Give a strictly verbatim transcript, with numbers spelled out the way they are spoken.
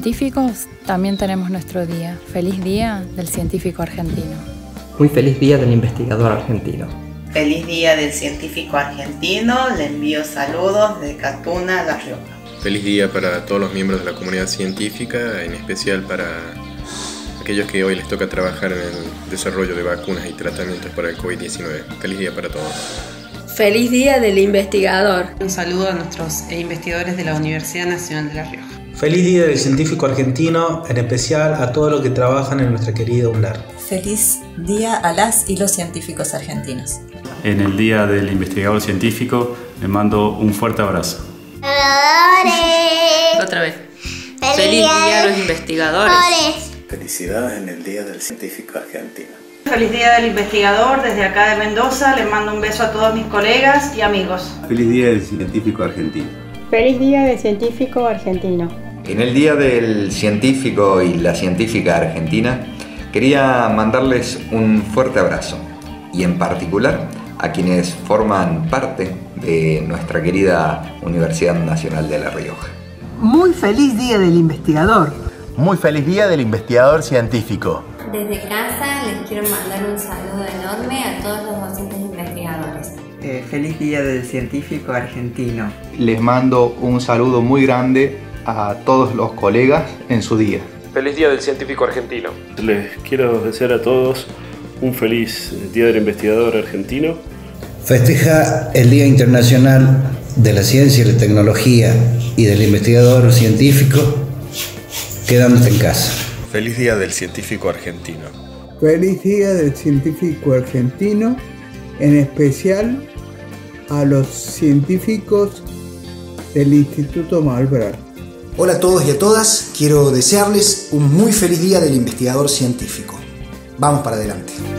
científicos también tenemos nuestro día. Feliz día del científico argentino. Muy feliz día del investigador argentino. Feliz día del científico argentino. Le envío saludos de Catuna, La Rioja. Feliz día para todos los miembros de la comunidad científica, en especial para aquellos que hoy les toca trabajar en el desarrollo de vacunas y tratamientos para el COVID diecinueve. Feliz día para todos. Feliz día del investigador. Un saludo a nuestros investigadores de la Universidad Nacional de La Rioja. Feliz día del científico argentino, en especial a todos los que trabajan en nuestra querida UNLAR. Feliz día a las y los científicos argentinos. En el día del investigador científico les mando un fuerte abrazo. Otra vez. Feliz, Feliz día a los investigadores. Felicidades en el día del científico argentino. Feliz día del investigador, desde acá de Mendoza, les mando un beso a todos mis colegas y amigos. Feliz día del científico argentino. Feliz día del científico argentino. En el día del científico y la científica argentina, quería mandarles un fuerte abrazo, y en particular a quienes forman parte de nuestra querida Universidad Nacional de La Rioja. Muy feliz día del investigador. Muy feliz día del investigador científico. Desde casa les quiero mandar un saludo enorme a todos los docentes investigadores. Eh, feliz día del científico argentino. Les mando un saludo muy grande a todos los colegas en su día. Feliz día del científico argentino. Les quiero desear a todos un feliz día del investigador argentino. Festeja el Día Internacional de la Ciencia y la Tecnología y del Investigador Científico quedándote en casa. Feliz día del científico argentino. Feliz día del científico argentino, en especial a los científicos del Instituto Malbrán. Hola a todos y a todas, quiero desearles un muy feliz día del investigador científico. Vamos para adelante.